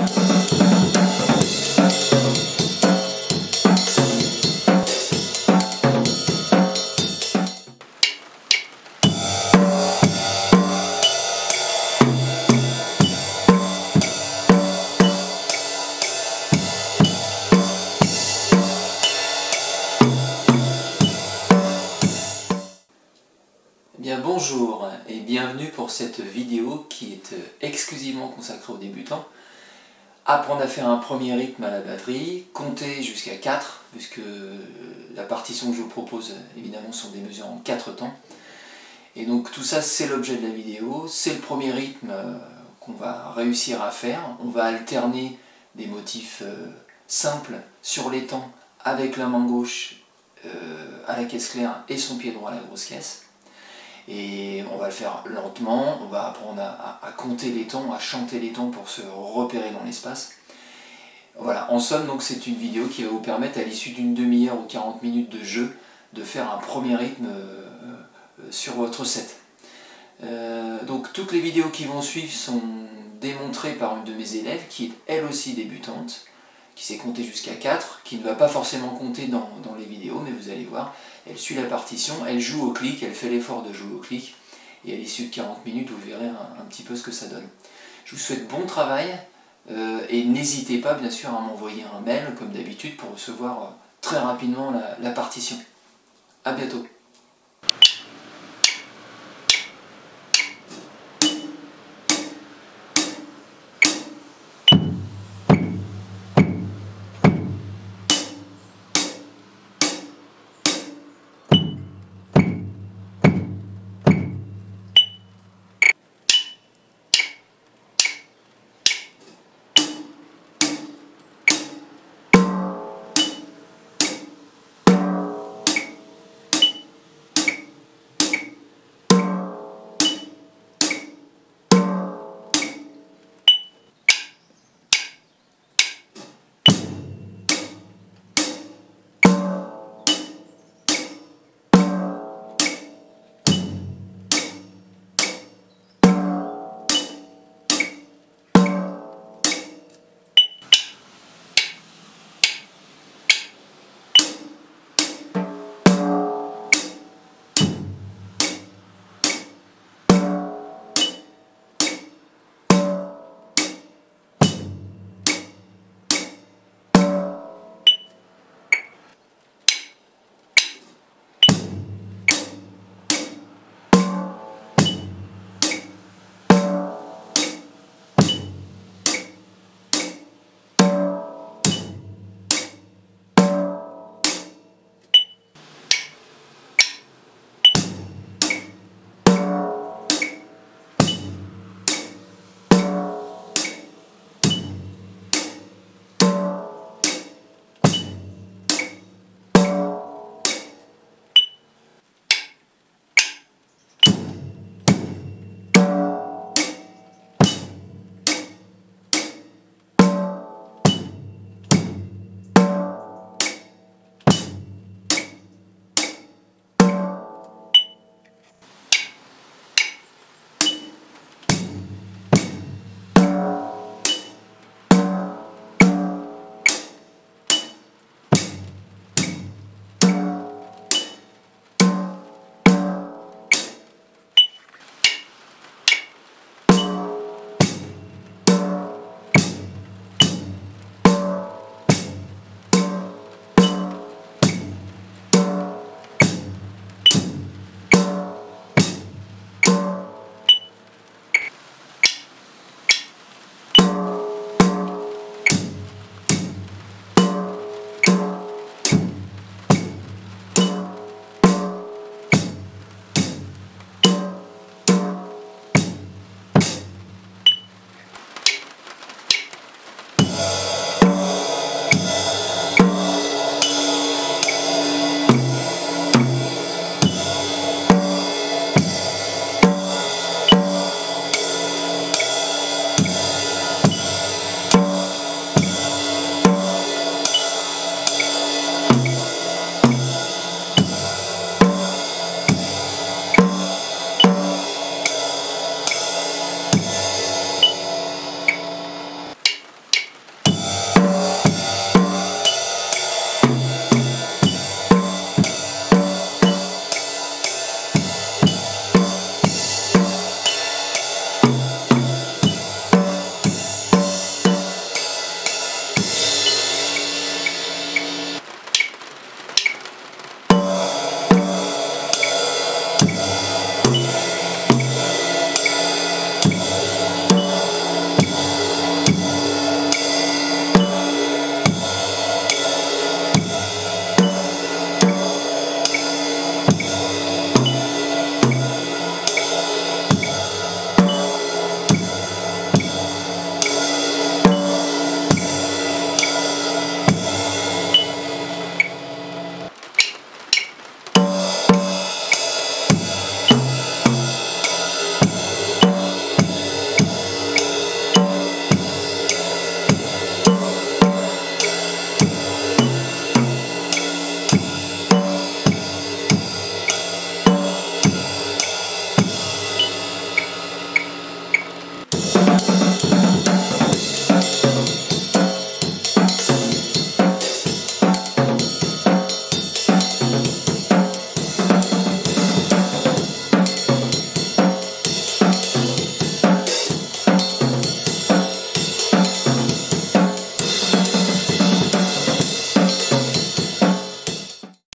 Bien bonjour et bienvenue pour cette vidéo qui est exclusivement consacrée aux débutants. Apprendre à faire un premier rythme à la batterie, compter jusqu'à 4, puisque la partition que je vous propose évidemment sont des mesures en 4 temps. Et donc tout ça c'est l'objet de la vidéo, c'est le premier rythme qu'on va réussir à faire. On va alterner des motifs simples sur les temps avec la main gauche à la caisse claire et son pied droit à la grosse caisse. Et on va le faire lentement, on va apprendre à compter les temps, à chanter les temps pour se repérer dans l'espace. Voilà, en somme, donc c'est une vidéo qui va vous permettre à l'issue d'une demi-heure ou 40 minutes de jeu de faire un premier rythme sur votre set. Donc toutes les vidéos qui vont suivre sont démontrées par une de mes élèves qui est elle aussi débutante, qui sait compter jusqu'à 4, qui ne va pas forcément compter dans les vidéos, mais vous allez voir, elle suit la partition, elle joue au clic, elle fait l'effort de jouer au clic, et à l'issue de 40 minutes, vous verrez un petit peu ce que ça donne. Je vous souhaite bon travail, et n'hésitez pas bien sûr à m'envoyer un mail, comme d'habitude, pour recevoir très rapidement la partition. A bientôt.